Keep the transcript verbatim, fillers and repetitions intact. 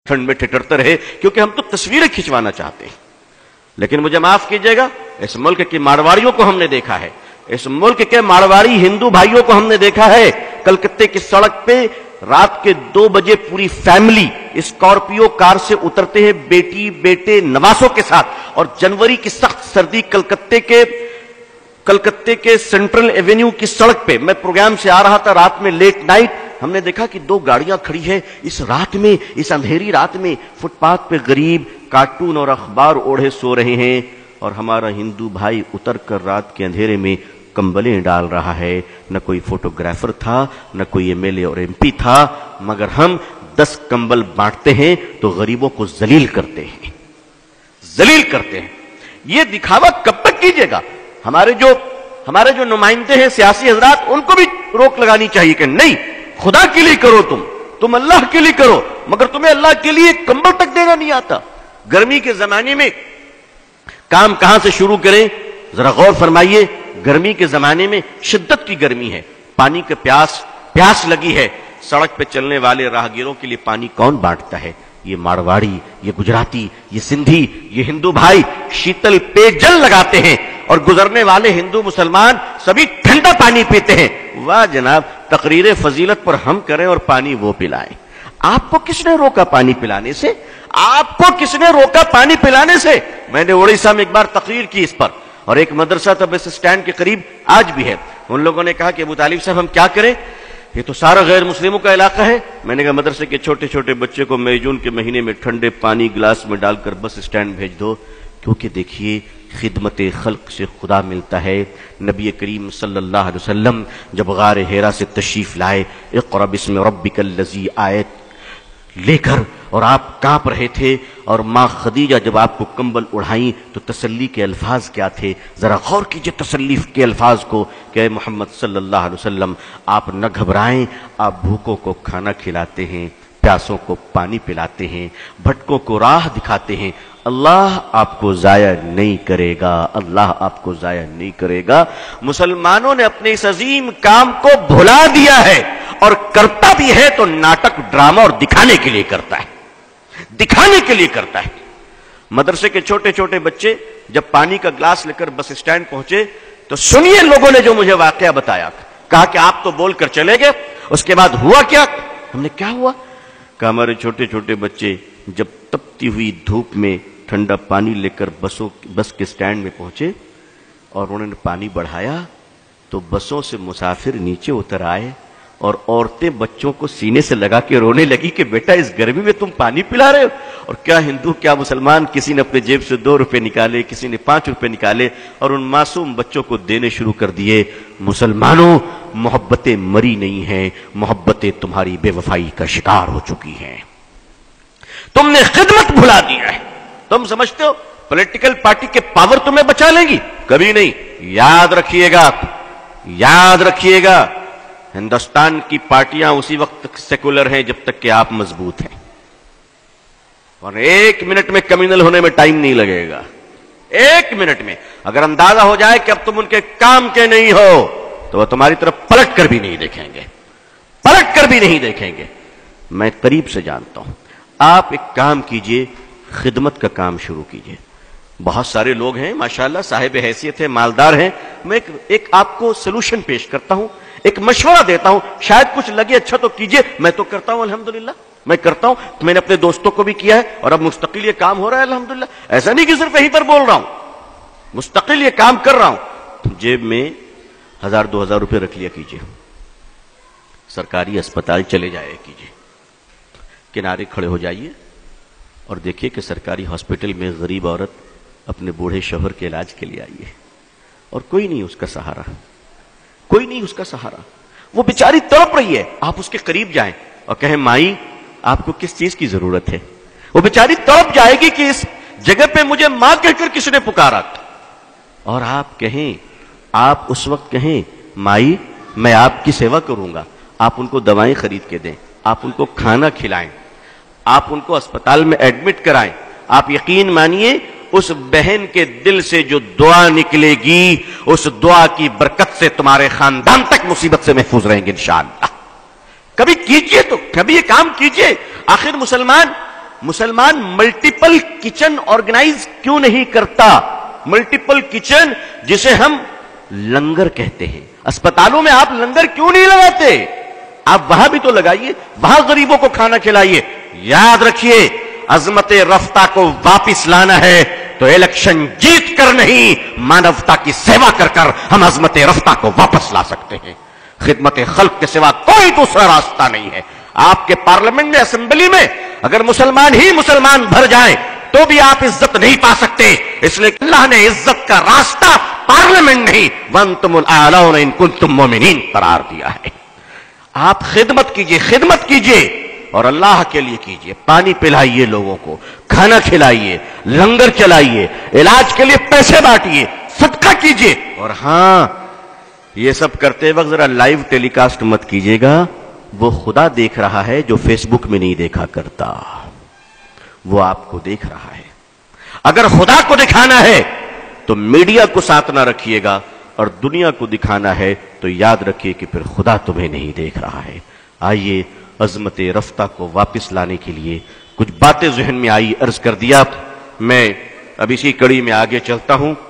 ٹھنڈ میں ٹھٹرتے رہے، کیونکہ ہم تو تصویریں کھنچوانا چاہتے ہیں۔ لیکن مجھے معاف کیجئے گا، اس ملک کے مارواڑیوں کو ہم نے دیکھا ہے، اس ملک کے مارواڑی ہندو بھائیوں کو ہم نے دیکھا ہے، کلکتے کی سڑک پہ رات کے دو بجے پوری فیملی اسکارپیو کار سے اترتے ہیں، بیٹی بیٹے نواسوں کے ساتھ، اور جنوری کی سخت سردی کلکتے کے کلکتے کے سینٹرل ایونیو کی سڑک پہ، میں پروگرام سے آ رہا تھا رات میں لیٹ نائٹ، ہم نے دیکھا کہ دو گاڑیاں کھڑی ہیں، اس رات میں، اس اندھیری رات میں فٹ پاتھ پہ غریب کارٹون اور اخبار اوڑھے سو رہے ہیں، اور ہمارا ہندو بھائی اتر کر رات کے اندھیرے میں کمبلیں ڈال رہا ہے۔ نہ کوئی فوٹوگرافر تھا، نہ کوئی ایم ایل اے اور ایم پی تھا، مگر ہم دس کمبل بانٹتے ہیں تو غریبوں کو ذلیل کرتے ہیں، ذلیل کرتے ہیں۔ یہ دکھاوا کب تک کیجیے گا؟ ہمارے جو ہمارے جو نمائندے ہیں سیاسی حضرات، ان کو بھی روک لگانی چاہیے کہ نہیں، خدا کے لیے کرو، تم تم اللہ کے لیے کرو، مگر تمہیں اللہ کے لیے کمبل تک دینا نہیں آتا۔ گرمی کے زمانے میں کام کہاں سے شروع کریں؟ ذرا غور فرمائیے، گرمی کے زمانے میں شدت کی گرمی ہے، پانی کے پیاس پیاس لگی ہے، سڑک پہ چلنے والے راہگیروں کے لیے پانی کون بانٹتا ہے؟ یہ مارواڑی، یہ گجراتی، یہ سندھی، یہ ہندو بھائی شیتل پے جل لگاتے ہیں، اور گزرنے والے ہندو مسلمان سبھی ٹھنڈا پانی پیتے ہیں۔ واہ جناب، تقریر فضیلت پر ہم کریں اور پانی وہ پلائیں۔ آپ کو کس نے روکا پانی پلانے سے؟ آپ کو کس نے روکا پانی پلانے سے؟ میں نے اڑیسہ میں ایک بار تقریر کی اس پر، اور ایک مدرسہ تھا بس اسٹینڈ کے قریب، آج بھی ہے، ان لوگوں نے کہا کہ ابو طالب صاحب ہم کیا کریں، یہ تو سارا غیر مسلموں کا علاقہ ہے۔ میں نے کہا مدرسے کے چھوٹے چھوٹے بچے کو مئی جون کے مہینے میں ٹھنڈے پانی گلاس میں ڈال کر بس اسٹینڈ بھیج دو، کیونکہ دیکھیے خدمت خلق سے خدا ملتا ہے۔ نبی کریم صلی اللہ علیہ وسلم جب غار حرا سے تشریف لائے، اقرأ بسم ربک الذی آیت لے کر، اور آپ کانپ رہے تھے، اور ماں خدیجہ جب آپ کو کمبل اڑھائیں تو تسلی کے الفاظ کیا تھے؟ ذرا غور کیجئے تسلی کے الفاظ کو کہ اے محمد صلی اللہ علیہ وسلم، آپ نہ گھبرائیں، آپ بھوکوں کو کھانا کھلاتے ہیں، پیاسوں کو پانی پلاتے ہیں، بھٹکوں کو راہ دکھاتے ہیں، اللہ آپ کو ضائع نہیں کرے گا، اللہ آپ کو ضائع نہیں کرے گا۔ مسلمانوں نے اپنے اس عظیم کام کو بھلا دیا ہے، اور کرتا بھی ہے تو ناٹک، ڈرامہ اور دکھانے کے لیے کرتا ہے، دکھانے کے لیے کرتا ہے۔ مدرسے کے چھوٹے چھوٹے بچے جب پانی کا گلاس لے کر بس اسٹینڈ پہنچے تو سنیے لوگوں نے جو مجھے واقعہ بتایا، کہا کہ آپ تو بول کر چلے گئے، اس کے بعد ہوا کیا؟ ہم نے کیا ہوا؟ کہ ہمارے چھوٹے چھوٹے بچے جب تپتی ہوئی دھوپ میں ٹھنڈا پانی لے کر بسوں بس کے سٹینڈ میں پہنچے اور انہوں نے پانی بڑھایا تو بسوں سے مسافر نیچے اتر آئے اور عورتیں بچوں کو سینے سے لگا کے رونے لگی کہ بیٹا اس گرمی میں تم پانی پلا رہے ہو۔ اور کیا ہندو کیا مسلمان، کسی نے اپنے جیب سے دو روپے نکالے، کسی نے پانچ روپے نکالے اور ان معصوم بچوں کو دینے شروع کر دیے۔ مسلمانوں، محبتیں مری نہیں ہیں، محبتیں تمہاری بے وفائی کا شکار ہو چکی ہیں۔ تم نے خدمت بھلا دیا ہے۔ تم سمجھتے ہو پولیٹیکل پارٹی کے پاور تمہیں بچا لیں گی؟ کبھی نہیں۔ یاد رکھیے گا، یاد رکھیے گا، ہندوستان کی پارٹیاں اسی وقت تک سیکولر ہیں جب تک کہ آپ مضبوط ہیں، اور ایک منٹ میں کمیونل ہونے میں ٹائم نہیں لگے گا۔ ایک منٹ میں اگر اندازہ ہو جائے کہ اب تم ان کے کام کے نہیں ہو تو وہ تمہاری طرف پلٹ کر بھی نہیں دیکھیں گے، پلٹ کر بھی نہیں دیکھیں گے۔ میں قریب سے جانتا ہوں۔ آپ ایک کام کیجئے، خدمت کا کام شروع کیجئے۔ بہت سارے لوگ ہیں ماشاءاللہ، صاحب حیثیت ہیں، مالدار ہیں۔ میں ایک, ایک آپ کو سلوشن پیش کرتا ہوں، ایک مشورہ دیتا ہوں، شاید کچھ لگے اچھا تو کیجئے۔ میں تو کرتا ہوں الحمدللہ، میں کرتا ہوں، میں نے اپنے دوستوں کو بھی کیا ہے اور اب مستقل یہ کام ہو رہا ہے الحمدللہ۔ ایسا نہیں کہ صرف یہیں پر بول رہا ہوں، مستقل یہ کام کر رہا ہوں۔ جیب میں ہزار دو ہزار روپے رکھ لیا کیجئے، سرکاری اسپتال چلے جایا کیجئے، کنارے کھڑے ہو جائیے اور دیکھیے کہ سرکاری ہاسپٹل میں غریب عورت اپنے بوڑھے شوہر کے علاج کے لیے آئی ہے اور کوئی نہیں اس کا سہارا، کوئی نہیں اس کا سہارا، وہ بیچاری تڑپ رہی ہے۔ آپ اس کے قریب جائیں اور کہیں مائی آپ کو کس چیز کی ضرورت ہے؟ وہ بیچاری تڑپ جائے گی کہ اس جگہ پہ مجھے ماں کہہ کر کس نے پکارا، اور آپ کہیں، آپ اس وقت کہیں مائی میں آپ کی سیوا کروں گا، آپ ان کو دوائیں خرید کے دیں، آپ ان کو کھانا کھلائیں، آپ ان کو اسپتال میں ایڈمٹ کرائیں۔ آپ یقین مانیے اس بہن کے دل سے جو دعا نکلے گی، اس دعا کی برکت سے تمہارے خاندان تک مصیبت سے محفوظ رہیں گے انشاءاللہ۔ کبھی کیجئے تو کبھی یہ کام کیجئے۔ آخر مسلمان مسلمان ملٹیپل کچن آرگنائز کیوں نہیں کرتا؟ ملٹیپل کچن جسے ہم لنگر کہتے ہیں، اسپتالوں میں آپ لنگر کیوں نہیں لگاتے؟ آپ وہاں بھی تو لگائیے، وہاں غریبوں کو کھانا کھلائیے۔ یاد رکھیے، عظمت رفتہ کو واپس لانا ہے تو الیکشن جیت کر نہیں، مانوتا کی سیوا کر کر ہم عظمت رفتہ کو واپس لا سکتے ہیں۔ خدمت خلق کے سوا کوئی دوسرا راستہ نہیں ہے۔ آپ کے پارلیمنٹ میں، اسمبلی میں اگر مسلمان ہی مسلمان بھر جائیں تو بھی آپ عزت نہیں پا سکتے، اس لیے اللہ نے عزت کا راستہ پارلیمنٹ نہیں وَأَنْتُمُ الْأَعْلَوْنَ إِن كُنتُم مُؤْمِنِينَ قرار دیا ہے۔ آپ خدمت کیجئے، خدمت کیجئے اور اللہ کے لیے کیجئے۔ پانی پلائیے لوگوں کو، کھانا کھلائیے، لنگر چلائیے، علاج کے لیے پیسے بانٹیے، صدقہ کیجئے۔ اور ہاں، یہ سب کرتے وقت ذرا لائیو ٹیلی کاسٹ مت کیجئے گا، وہ خدا دیکھ رہا ہے جو فیس بک میں نہیں دیکھا کرتا، وہ آپ کو دیکھ رہا ہے۔ اگر خدا کو دکھانا ہے تو میڈیا کو ساتھ نہ رکھیے گا، اور دنیا کو دکھانا ہے تو یاد رکھیے کہ پھر خدا تمہیں نہیں دیکھ رہا ہے۔ آئیے عظمت رفتہ کو واپس لانے کے لیے کچھ باتیں ذہن میں آئی، عرض کر دیا۔ میں اب اسی کڑی میں آگے چلتا ہوں۔